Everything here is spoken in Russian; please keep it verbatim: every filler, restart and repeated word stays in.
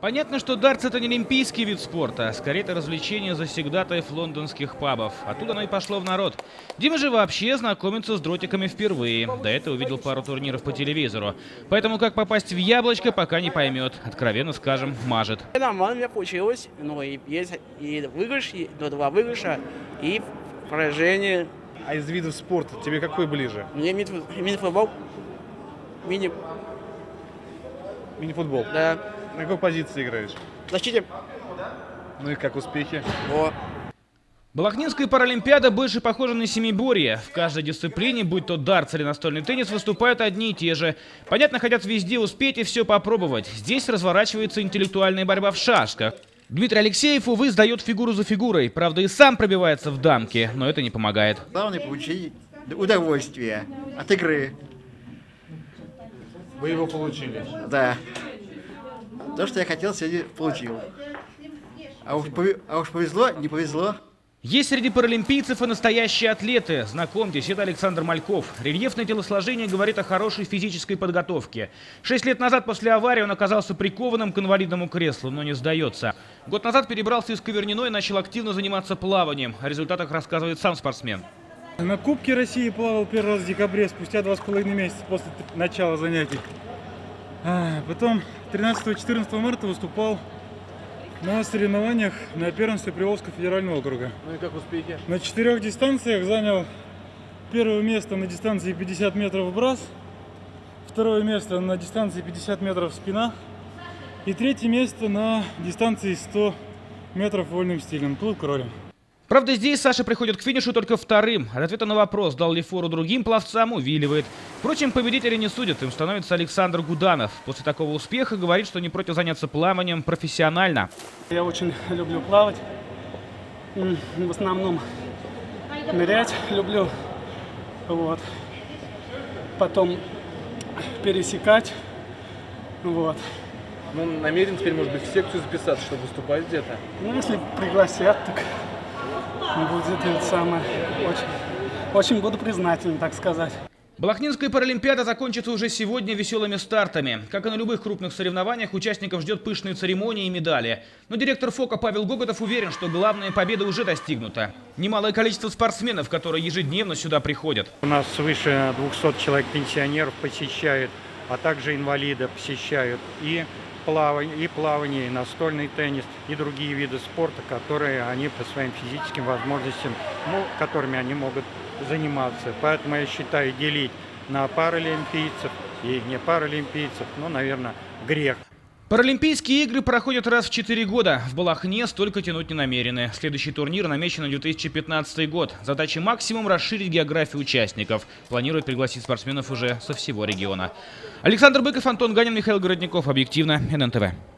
Понятно, что дартс – это не олимпийский вид спорта, а скорее это развлечение завсегдатаев лондонских пабов. Оттуда оно и пошло в народ. Дима же вообще знакомится с дротиками впервые. До этого увидел пару турниров по телевизору. Поэтому как попасть в яблочко, пока не поймет. Откровенно скажем, мажет. Нормально у меня получилось. Ну, и есть и выигрыш, и до два выигрыша, и поражение. А из видов спорта тебе какой ближе? Мне мини-футбол. Мини... Мини-футбол? Да. На какой позиции играешь? В защите. Ну и как успехи? О. Балахнинская паралимпиада больше похожа на семиборье. В каждой дисциплине, будь то дартс или настольный теннис, выступают одни и те же. Понятно, хотят везде успеть и все попробовать. Здесь разворачивается интеллектуальная борьба в шашках. Дмитрий Алексеев, увы, сдает фигуру за фигурой. Правда, и сам пробивается в дамки, но это не помогает. Главное получить удовольствие от игры. Вы его получили? Да. То, что я хотел, сегодня получил. А уж, пове... а уж повезло, не повезло. Есть среди паралимпийцев и настоящие атлеты. Знакомьтесь, это Александр Мальков. Рельефное телосложение говорит о хорошей физической подготовке. Шесть лет назад после аварии он оказался прикованным к инвалидному креслу, но не сдается. Год назад перебрался из Коверниной и начал активно заниматься плаванием. О результатах рассказывает сам спортсмен. На Кубке России плавал первый раз в декабре, спустя два с половиной месяца после начала занятий. А потом тринадцатого-четырнадцатого марта выступал на соревнованиях на первенстве Приволжского федерального округа. Ну и как успехи? На четырех дистанциях занял первое место на дистанции пятьдесят метров брас, второе место на дистанции пятьдесят метров спина и третье место на дистанции сто метров вольным стилем, плыл кролем. Правда, здесь Саша приходит к финишу только вторым. От ответа на вопрос, дал ли фору другим пловцам, увиливает. Впрочем, победителя не судят, им становится Александр Гуданов. После такого успеха говорит, что не против заняться плаванием профессионально. Я очень люблю плавать, в основном нырять люблю, вот. Потом пересекать, вот. Ну, намерен теперь, может быть, в секцию записаться, чтобы выступать где-то? Ну, если пригласят, так будет это самое. Очень, очень буду признателен, так сказать. Балахнинская паралимпиада закончится уже сегодня веселыми стартами. Как и на любых крупных соревнованиях, участников ждет пышные церемонии и медали. Но директор ФОКа Павел Гоготов уверен, что главная победа уже достигнута. Немалое количество спортсменов, которые ежедневно сюда приходят. У нас свыше двухсот человек пенсионеров посещают, а также инвалиды посещают и плавание, и плавание, и настольный теннис, и другие виды спорта, которые они по своим физическим возможностям, ну, которыми они могут заниматься. Поэтому я считаю, делить на паралимпийцев и не паралимпийцев, ну, наверное, грех. Паралимпийские игры проходят раз в четыре года. В Балахне столько тянуть не намерены. Следующий турнир намечен на две тысячи пятнадцатый год. Задача максимум расширить географию участников. Планируют пригласить спортсменов уже со всего региона. Александр Быков, Антон Ганин, Михаил Городников. Объективно, эн эн тэ вэ.